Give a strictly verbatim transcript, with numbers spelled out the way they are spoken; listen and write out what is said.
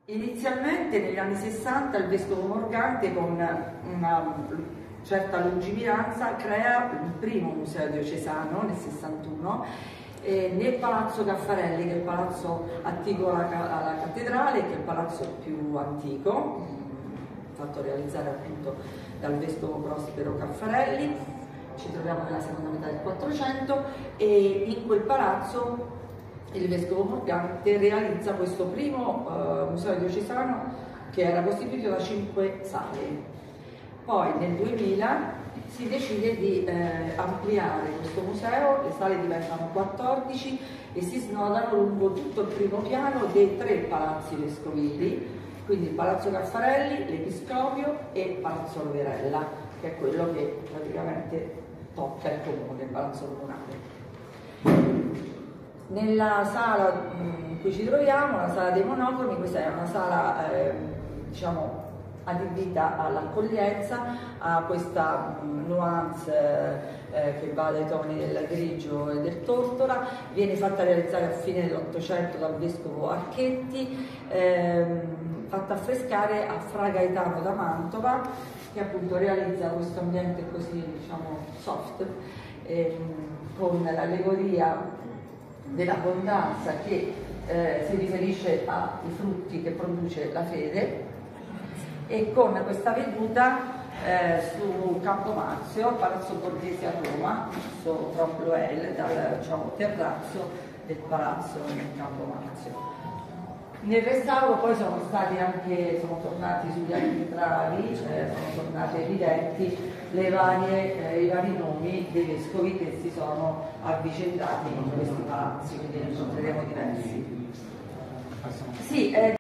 Inizialmente negli anni sessanta il vescovo Morgante, con una certa lungimiranza, crea il primo museo diocesano nel sessantuno eh, nel Palazzo Caffarelli, che è il palazzo attiguo alla, alla cattedrale, che è il palazzo più antico, fatto realizzare appunto dal vescovo Prospero Caffarelli. Ci troviamo nella seconda metà del Quattrocento e in quel palazzo il vescovo Morgante realizza questo primo uh, museo diocesano, che era costituito da cinque sale. Poi nel duemila si decide di eh, ampliare questo museo, le sale diventano quattordici e si snodano lungo tutto il primo piano dei tre palazzi vescovili, quindi il Palazzo Caffarelli, l'Episcopio e Palazzo Roverella, che è quello che praticamente tocca il comune, il palazzo comunale. Nella sala in cui ci troviamo, la sala dei monocromi, questa è una sala eh, diciamo adibita all'accoglienza, a questa nuance eh, che va dai toni del grigio e del tortora. Viene fatta realizzare a fine dell'Ottocento dal vescovo Archetti, ehm, fatta affrescare a Fra Gaetano da Mantova, che appunto realizza questo ambiente così, diciamo, soft, ehm, con l'allegoria dell'abbondanza che eh, si riferisce ai frutti che produce la fede, e con questa veduta eh, su Campo Marzio, Palazzo Borghese a Roma, su Tromploel, dal diciamo, terrazzo del palazzo in Campo Marzio. Nel restauro poi sono stati anche, sono tornati sugli architravi, eh, sono tornati evidenti le varie, eh, i vari nomi dei vescovi che si sono avvicendati in questi palazzi, quindi ne incontreremo diversi. Sì, eh,